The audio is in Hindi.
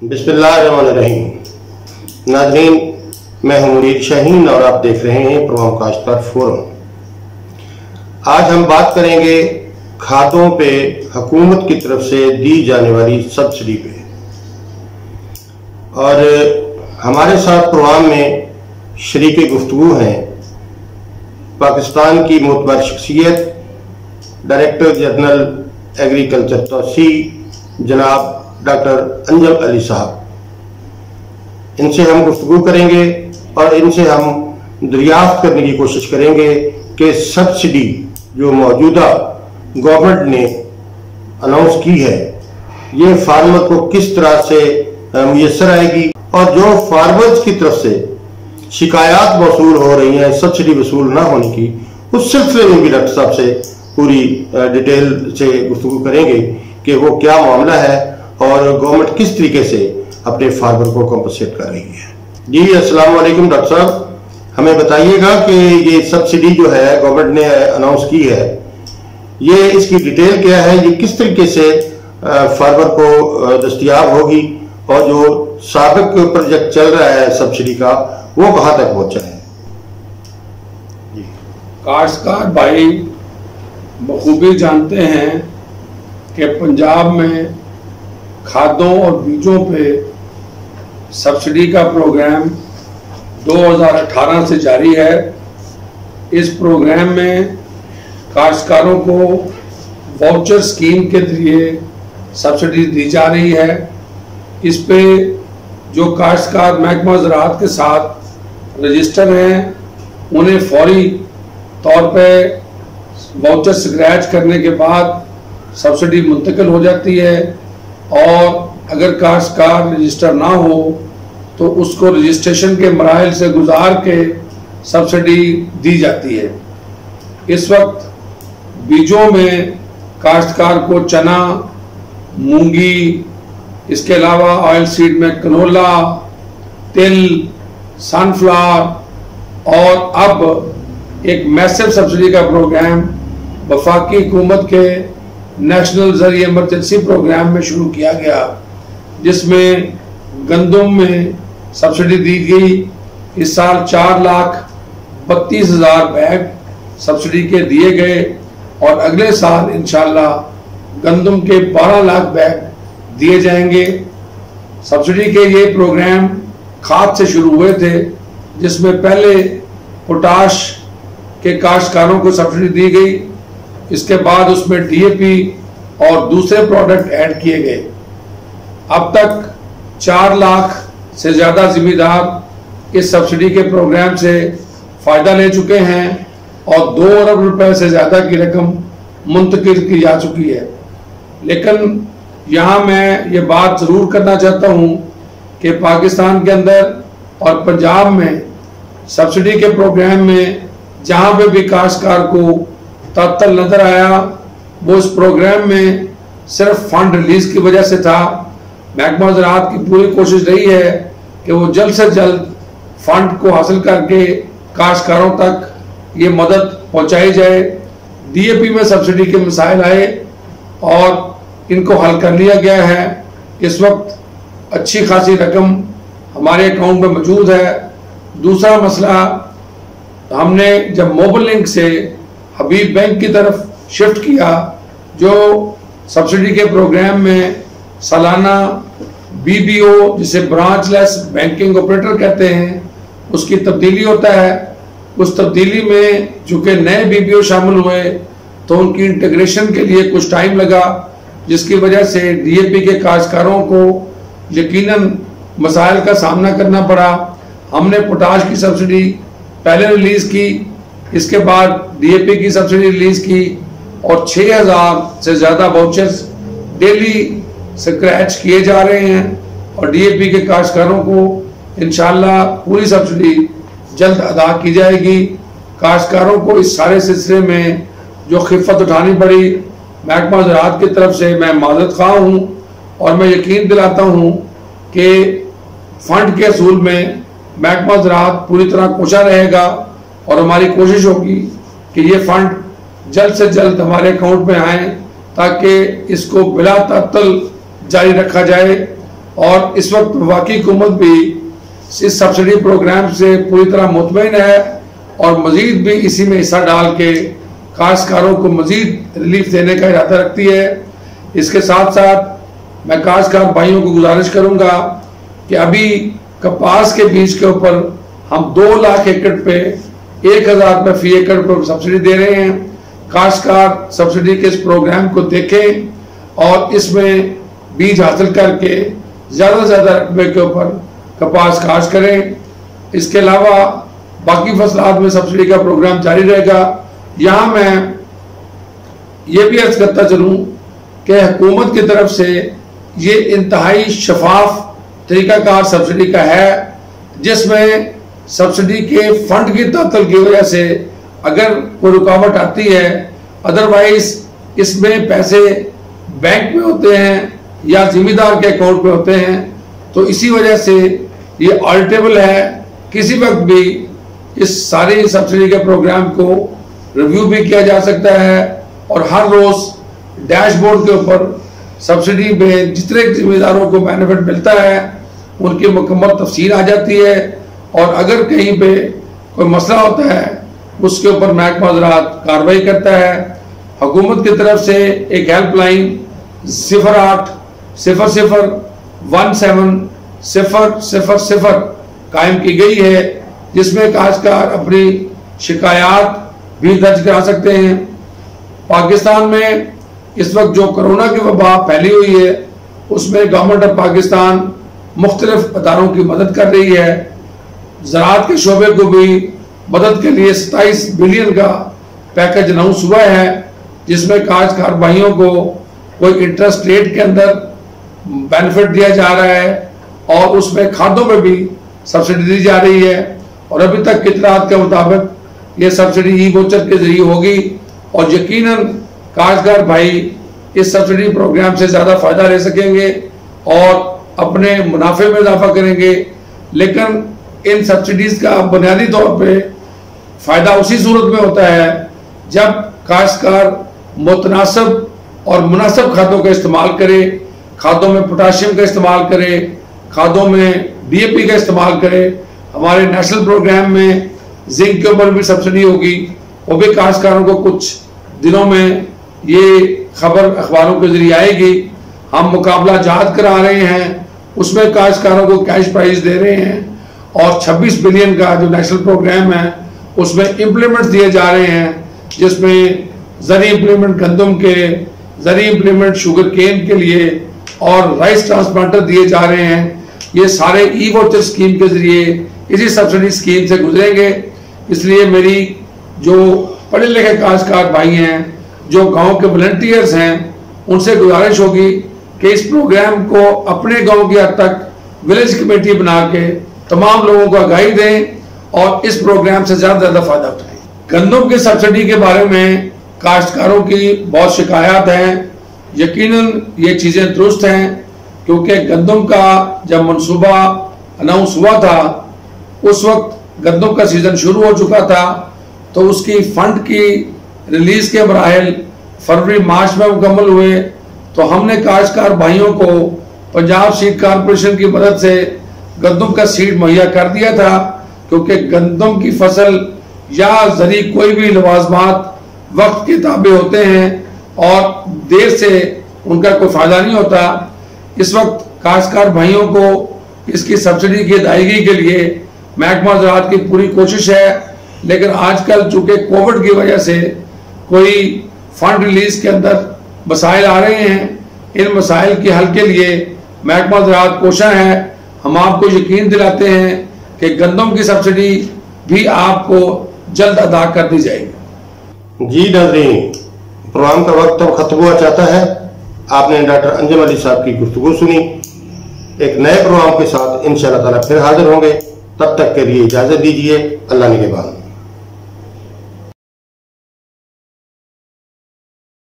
बिस्मिल्लाहिर्रहमानिर्रहीम। नाज़रीन, मैं हूं मुनीर शाहीन और आप देख रहे हैं प्रवाम काश्तकार फोरम। आज हम बात करेंगे खादों पे हुकूमत की तरफ से दी जाने वाली सब्सिडी पे। और हमारे साथ प्रोग्राम में शरीके गुफ्तगू हैं पाकिस्तान की मोतबर शख्सियत डायरेक्टर जनरल एग्रीकल्चर तौसी जनाब डॉक्टर अंजम अली साहब। इनसे हम गुफ्तगू करेंगे और इनसे हम दरियाफ्त करने की कोशिश करेंगे कि सब्सिडी जो मौजूदा गवर्नमेंट ने अनाउंस की है ये फार्मर को किस तरह से मुयसर आएगी, और जो फार्मर्स की तरफ से शिकायत वसूल हो रही हैं सब्सिडी वसूल ना होने की, उस सिलसिले में भी डॉक्टर साहब से पूरी डिटेल से गुफ्तगू करेंगे कि वो क्या मामला है और गवर्नमेंट किस तरीके से अपने फार्मर को कॉम्पनसेट कर रही है। जी अस्सलाम वालेकुम डॉक्टर साहब, हमें बताइएगा कि ये सब्सिडी जो है गवर्नमेंट ने अनाउंस की है, ये इसकी डिटेल क्या है, ये किस तरीके से फार्मर को दस्तयाब होगी, और जो साबिक प्रोजेक्ट चल रहा है सब्सिडी का वो कहाँ तक पहुंचा है। काश्तकार भाई बखूबी जानते हैं कि पंजाब में खादों और बीजों पे सब्सिडी का प्रोग्राम 2018 से जारी है। इस प्रोग्राम में काश्तकारों को वाउचर स्कीम के जरिए सब्सिडी दी जा रही है। इस पे जो काश्तकार महकमा ज़राअत के साथ रजिस्टर हैं उन्हें फौरी तौर पे वाउचर स्क्रैच करने के बाद सब्सिडी मुंतकिल हो जाती है, और अगर काश्तकार रजिस्टर ना हो तो उसको रजिस्ट्रेशन के मराहिल से गुजार के सब्सिडी दी जाती है। इस वक्त बीजों में काश्तकार को चना, मूंगी, इसके अलावा ऑयल सीड में कनोला, तिल, सनफ्लावर, और अब एक मैसिव सब्सिडी का प्रोग्राम वफाकी हुकूमत के नेशनल ज़रिए इमरजेंसी प्रोग्राम में शुरू किया गया, जिसमें गंदम में सब्सिडी दी गई। इस साल 4,32,000 बैग सब्सिडी के दिए गए, और अगले साल इंशाल्लाह गंदम के 12 लाख बैग दिए जाएंगे। सब्सिडी के ये प्रोग्राम खाद से शुरू हुए थे, जिसमें पहले पोटाश के काश्तकारों को सब्सिडी दी गई, इसके बाद उसमें डीएपी और दूसरे प्रोडक्ट ऐड किए गए। अब तक 4 लाख से ज़्यादा ज़िम्मेदार इस सब्सिडी के प्रोग्राम से फ़ायदा ले चुके हैं, और 2 अरब रुपए से ज़्यादा की रकम मुंतकिल की जा चुकी है। लेकिन यहाँ मैं ये बात ज़रूर करना चाहता हूँ कि पाकिस्तान के अंदर और पंजाब में सब्सिडी के प्रोग्राम में जहाँ पे भी काश्तकार को तातल नजर आया, वो इस प्रोग्राम में सिर्फ फंड रिलीज की वजह से था। महकमा ज़राअत की पूरी कोशिश रही है कि वो जल्द से जल्द फंड को हासिल करके काश्तकारों तक ये मदद पहुंचाई जाए। डीएपी में सब्सिडी के मसाइल आए और इनको हल कर लिया गया है। इस वक्त अच्छी खासी रकम हमारे अकाउंट में मौजूद है। दूसरा मसला, हमने जब मोबाइल लिंक से हबीब बैंक की तरफ शिफ्ट किया, जो सब्सिडी के प्रोग्राम में सालाना बीबीओ जिसे ब्रांचलेस बैंकिंग ऑपरेटर कहते हैं उसकी तब्दीली होता है। उस तब्दीली में चूँकि नए बीबीओ शामिल हुए तो उनकी इंटीग्रेशन के लिए कुछ टाइम लगा, जिसकी वजह से डीएपी के काश्तकारों को यकीनन मसाइल का सामना करना पड़ा। हमने पोटाश की सब्सिडी पहले रिलीज़ की, इसके बाद डीएपी की सब्सिडी रिलीज़ की, और 6,000 से ज़्यादा वाउचर्स डेली स्क्रैच किए जा रहे हैं, और डीएपी के काश्तकारों को इंशाल्लाह पूरी सब्सिडी जल्द अदा की जाएगी। काश्तकारों को इस सारे सिलसिले में जो खिफ़त उठानी पड़ी, महकमा ज़राअत की तरफ से मैं माज़रत ख़्वाह हूँ, और मैं यकीन दिलाता हूँ कि फ़ंड के असूल में महकमा ज़राअत पूरी तरह कोशा रहेगा, और हमारी कोशिश होगी कि ये फ़ंड जल्द से जल्द हमारे अकाउंट में आए ताकि इसको बिला तातल जारी रखा जाए। और इस वक्त वफाकी हुकूमत भी इस सब्सिडी प्रोग्राम से पूरी तरह मुतमईन है और मजीद भी इसी में हिस्सा डाल के काश्तकारों को मजीद रिलीफ देने का इरादा रखती है। इसके साथ साथ मैं काश्तकार भाइयों को गुजारिश करूंगा कि अभी कपास के बीज के ऊपर हम 2 लाख एकड़ पे 1000 रुपये फी एकड़ पर सब्सिडी दे रहे हैं। काश्तकार सब्सिडी के इस प्रोग्राम को देखें और इसमें बीज हासिल करके ज़्यादा से ज़्यादा रकबे के ऊपर कपास काश्त करें। इसके अलावा बाकी फसलात में सब्सिडी का प्रोग्राम जारी रहेगा। यहाँ मैं ये भी अर्ज करता चलूँ कि हुकूमत की तरफ से ये इंतहाई शफाफ तरीकाकार सब्सिडी का है, जिसमें सब्सिडी के फंड की तातल की वजह से अगर कोई रुकावट आती है, अदरवाइज इसमें पैसे बैंक में होते हैं या जिम्मेदार के अकाउंट में होते हैं, तो इसी वजह से ये ऑल्टेबल है। किसी वक्त भी इस सारी सब्सिडी के प्रोग्राम को रिव्यू भी किया जा सकता है और हर रोज डैशबोर्ड के ऊपर सब्सिडी में जितने जिम्मेदारों को बेनिफिट मिलता है उनकी मुकम्मल तफसील आ जाती है और अगर कहीं पे कोई मसला होता है उसके ऊपर महकमा ज़राअत कार्रवाई करता है। हुकूमत की तरफ से एक हेल्पलाइन 0800170000 कायम की गई है, जिसमें काश्तकार अपनी शिकायत भी दर्ज करा सकते हैं। पाकिस्तान में इस वक्त जो कोरोना की वबा फैली हुई है उसमें गवर्नमेंट ऑफ पाकिस्तान मुख्तलिफ अदारों की मदद कर रही है। ज़राअत के शोबे को भी मदद के लिए 27 बिलियन का पैकेज अनाउंस हुआ है, जिसमें काश्तकार भाइयों को कोई इंटरेस्ट रेट के अंदर बेनिफिट दिया जा रहा है और उसमें खादों में भी सब्सिडी दी जा रही है। और अभी तक की इत्तलात के मुताबिक ये सब्सिडी ई वोचर के जरिए होगी और यकीनन काश्तकार भाई इस सब्सिडी प्रोग्राम से ज़्यादा फायदा ले सकेंगे और अपने मुनाफे में इजाफा करेंगे। लेकिन इन सब्सिडीज का बुनियादी तौर पे फायदा उसी सूरत में होता है जब काश्तकार मुतनासिब और मुनासिब खादों का इस्तेमाल करे, खादों में पोटाशियम का इस्तेमाल करे, खादों में DAP का इस्तेमाल करे। हमारे नेशनल प्रोग्राम में जिंक के ऊपर भी सब्सिडी होगी, वो भी काश्तकारों को कुछ दिनों में ये खबर अखबारों के जरिए आएगी। हम मुकाबला जहाज करा रहे हैं, उसमें काश्तकारों को कैश प्राइज दे रहे हैं और 26 बिलियन का जो नेशनल प्रोग्राम है उसमें इम्प्लीमेंट दिए जा रहे हैं, जिसमें ज़री इम्प्लीमेंट गंदम के, ज़री इम्प्लीमेंट शुगर केन के लिए और राइस ट्रांसप्लांटर दिए जा रहे हैं। ये सारे ई वोचर स्कीम के जरिए इसी सब्सिडी स्कीम से गुजरेंगे। इसलिए मेरी जो पढ़े लिखे काश्तकार भाई हैं, जो गांव के वॉलंटियर्स हैं, उनसे गुजारिश होगी कि इस प्रोग्राम को अपने गांव की हद तक विलेज कमेटी बना के तमाम लोगों को आगाही दें और इस प्रोग्राम से ज़्यादा से ज़्यादा फायदा उठाएं। गंदम की सब्सिडी के बारे में काश्तकारों की बहुत शिकायत हैं। यकीनन ये चीज़ें दुरुस्त हैं, क्योंकि गंदम का जब मनसूबा अनाउंस हुआ था उस वक्त गंदम का सीजन शुरू हो चुका था, तो उसकी फंड की रिलीज के मराहल फरवरी मार्च में मुकम्मल हुए। तो हमने काश्तकार भाइयों को पंजाब सीड कॉरपोरेशन की मदद से गंदम का सीड मुहैया कर दिया था, क्योंकि गंदम की फसल या जरी कोई भी लवाजमात वक्त के ताबे होते हैं और देर से उनका कोई फायदा नहीं होता। इस वक्त काश्तकार भाइयों को इसकी सब्सिडी की अदायगी के लिए महकमा ज़राअत की पूरी कोशिश है, लेकिन आजकल चूंकि कोविड की वजह से कोई फंड रिलीज के अंदर मसाइल आ रहे हैं, इन मसाइल के हल के लिए महकमा ज़राअत कोशिश है। हम आपको यकीन दिलाते हैं कि गंदम की सब्सिडी भी आपको जल्द अदा कर दी जाएगी। जी नाज़रीन, प्रोग्राम का वक्त अब खत्म हुआ चाहता है। आपने डॉक्टर अंजुम अली साहब की गुफ्तगू सुनी। एक नए प्रोग्राम के साथ इंशाअल्लाह ताला फिर हाजिर होंगे। तब तक के लिए इजाज़त दीजिए। अल्लाह निगहबान।